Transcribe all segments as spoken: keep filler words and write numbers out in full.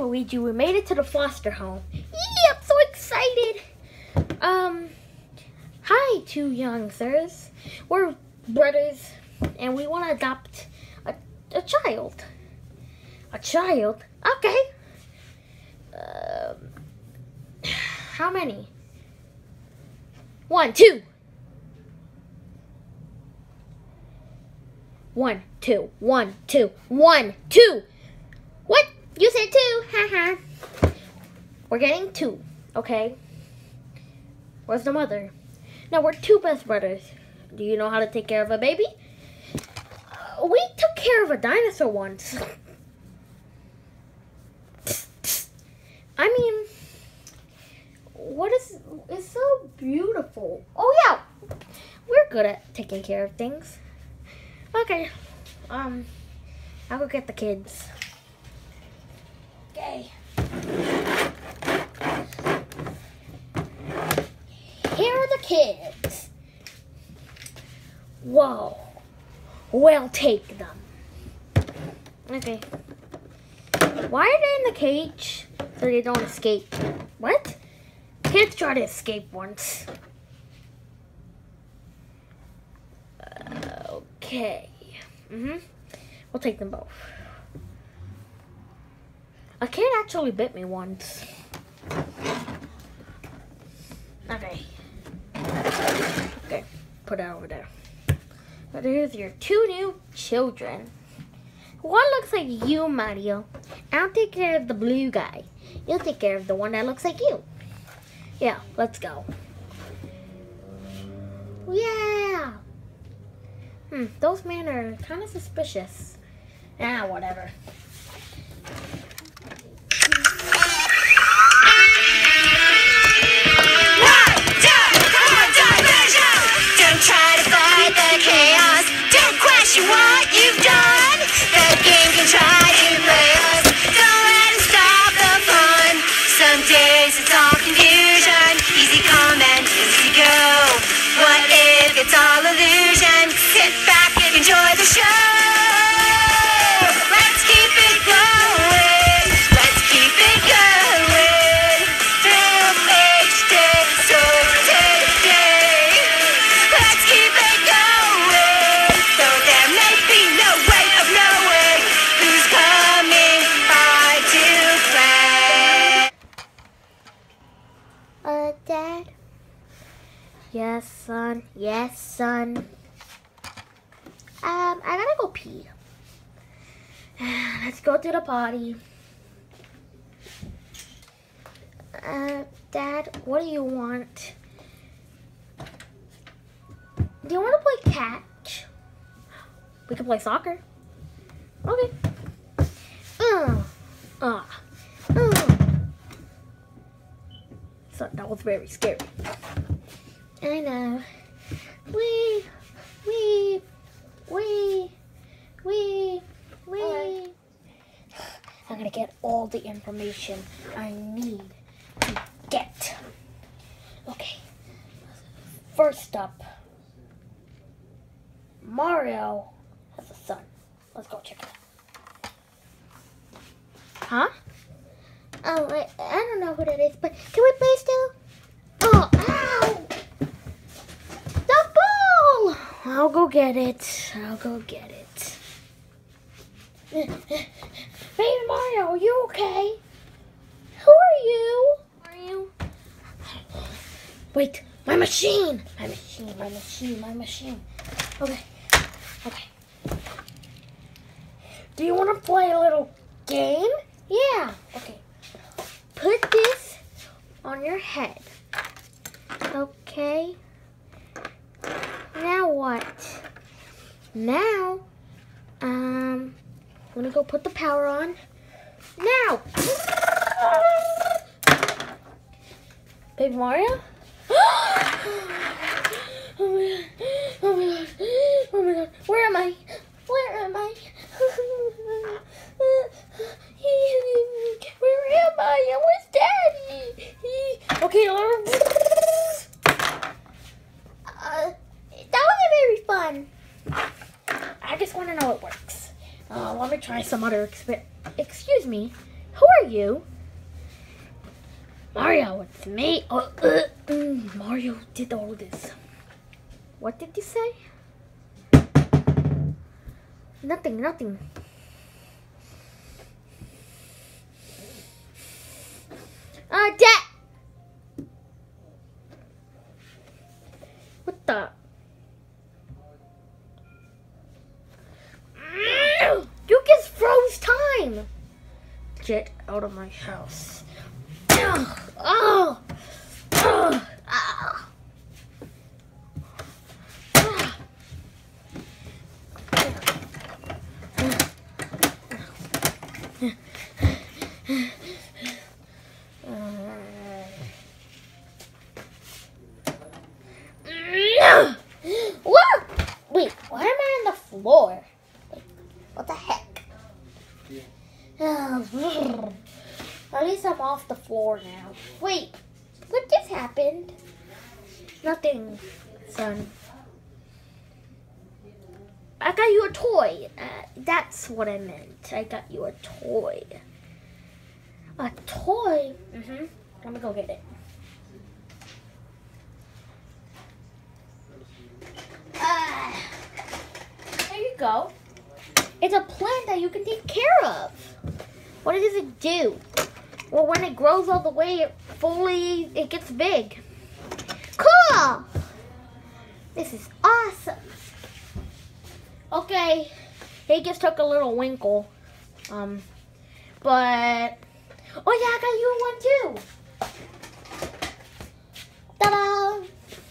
Mario Luigi, we made it to the foster home. Yee, I'm so excited. Um, hi, two young sirs. We're brothers, and we want to adopt a, a child. A child? Okay. Um, how many? One, two. One, two, one, two, one, two. What? You said two. Haha. We're getting two, okay? Where's the mother? Now, we're two best brothers. Do you know how to take care of a baby? Uh, we took care of a dinosaur once. I mean, what is, it's so beautiful. Oh, yeah. We're good at taking care of things. Okay. Um, I'll go get the kids. Okay. Here are the kids. Whoa. We'll take them. Okay. Why are they in the cage? So they don't escape. What? Kids try to escape once. Uh, okay. Mm-hmm. We'll take them both. A kid actually bit me once. Okay. Okay. Put it over there. But here's your two new children. One looks like you, Mario. I'll take care of the blue guy. You'll take care of the one that looks like you. Yeah, let's go. Yeah. Hmm, those men are kind of suspicious. Ah, whatever. Don't try to fight the chaos. Don't question what you've done. The game can try to play us. Don't let it stop the fun. Some days it's all confusion. Easy come and easy go. What if it's all illusion? Sit back and enjoy the show. Let's keep it going. Let's keep it going. Through each day, so today. Let's keep it going. Though there may be no way of knowing who's coming by to play. Uh, Dad? Yes, son. Yes, son. Um, I gotta go pee. Let's go to the potty. Uh, Dad, what do you want? Do you want to play catch? We can play soccer. Okay. Uh, uh, uh. So that was very scary. I know. Wee, wee, wee, wee, wee. I'm gonna get all the information I need to get. Okay. First up, Mario has a son. Let's go check it out. Huh? Oh, I, I don't know who that is, but can we play still? Oh, ow! The ball! I'll go get it. I'll go get it. Baby Mario, are you okay? Who are you? Are you? Wait, my machine! My machine, my machine, my machine. Okay, okay. Do you want to play a little game? Yeah, okay. Put this on your head. Okay. Now what? Now, um, let me go put the power on. Now! Baby Mario? Oh my god. Oh my god. Oh my god. Where am I? Where am I? Where am I? Where's Daddy? Okay, uh, that wasn't very fun. I just want to know it works. Uh, let me try some other exper- Excuse me, who are you. Mario, it's me. Oh, uh, mm, Mario did all this. What did you say? Nothing, nothing. Uh, Dad! What the? You just froze time! Get out of my house. Oh! Oh! Oh! What? Wait, why am I on the floor? Like, what the heck? Oh, at least I'm off the floor now. Wait, what just happened? Nothing, son. I got you a toy. Uh, that's what I meant. I got you a toy. A toy? Mm-hmm. Let me go get it. Uh, there you go. It's a plant that you can take care of. What does it do? Well, when it grows all the way, it fully, it gets big. Cool! This is awesome. Okay, he just took a little winkle. Um, but, oh yeah, I got you one too. Ta-da!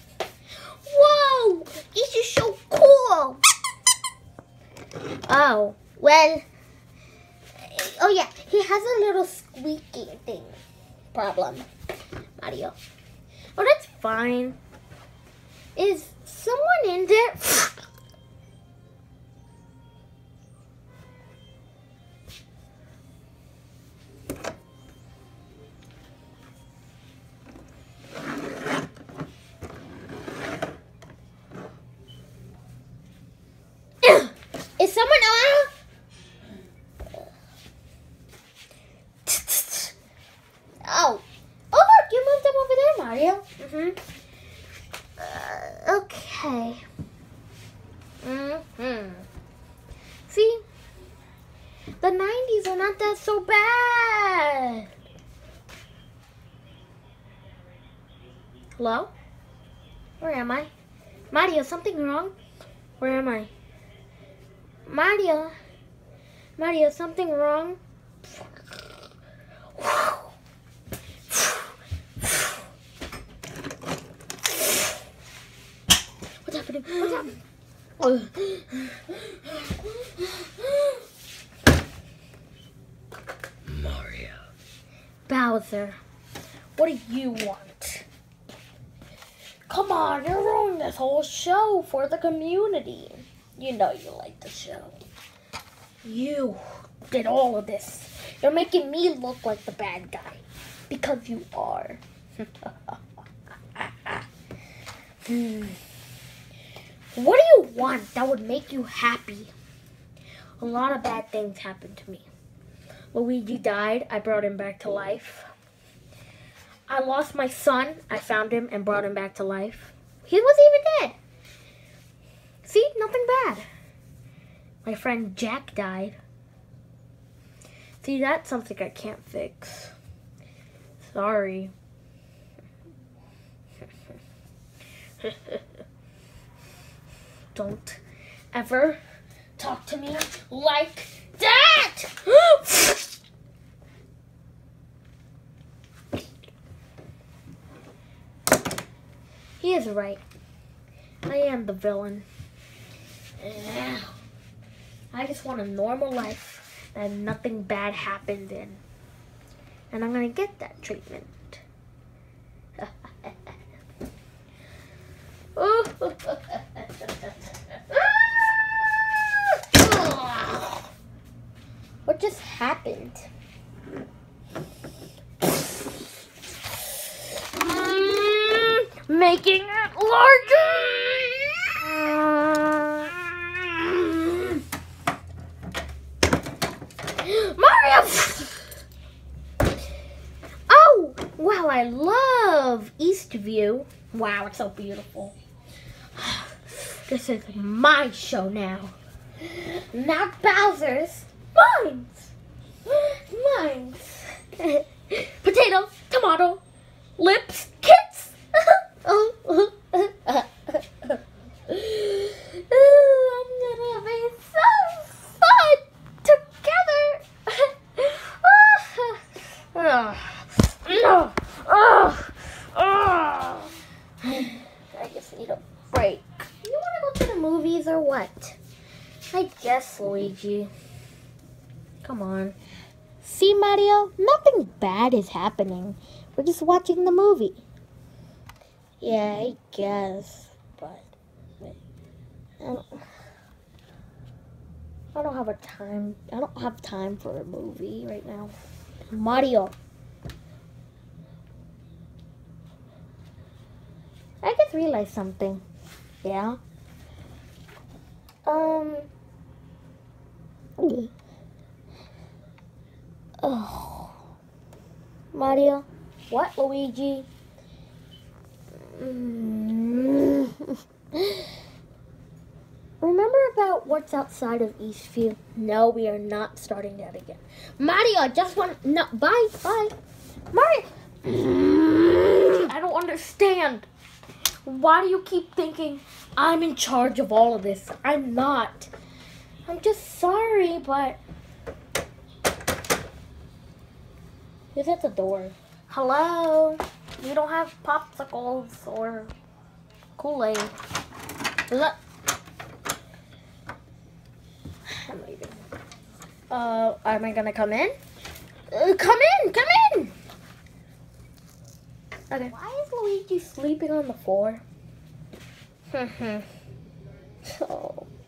Whoa! This is so cool! Oh, well, oh yeah, he has a little squeaking thing problem, Mario. Oh, that's fine. Is someone in there? Is someone around? Oh. Oh, look, you moved them over there, Mario. Mm-hmm. Uh, okay. Mm-hmm. See? The nineties are not that so bad. Hello? Where am I? Mario, something wrong? Where am I? Mario, Mario, something wrong? What's happening? What's happening? Oh. Mario. Bowser, what do you want? Come on, you're ruining this whole show for the community. You know you like the show. You did all of this. You're making me look like the bad guy. Because you are. hmm. What do you want that would make you happy? A lot of bad things happened to me. Luigi died. I brought him back to life. I lost my son. I found him and brought him back to life. He wasn't even dead. See, nothing bad. My friend Jack died. See, that's something I can't fix. Sorry. Don't ever talk to me like that! He is right. I am the villain. I just want a normal life that nothing bad happened in. And I'm gonna get that treatment. What just happened? Making it larger! Mario! Wow, I love Eastview. Wow, it's so beautiful. This is my show now. Not Bowser's. Mine's. Mine's. Potato, tomato, lips, kids. Oh, I'm gonna be so fun together. I just need a break. You want to go to the movies or what? I guess, Luigi. Come on. See, Mario, nothing bad is happening. We're just watching the movie. Yeah, I guess, but I don't, I don't have a time. I don't have time for a movie right now. Mario. I just realized something. Yeah? Um. Oh. Mario. What, Luigi? Mm. Remember about what's outside of Eastview? No, we are not starting that again. Mario, I just want no. Bye, bye, Mario. I don't understand. Why do you keep thinking I'm in charge of all of this? I'm not. I'm just sorry, but who's at the door? Hello? We don't have popsicles or Kool-Aid. Look. I'm leaving. Uh, am I gonna come in? Uh, come in, come in! Okay. Why is Luigi sleeping on the floor? Oh.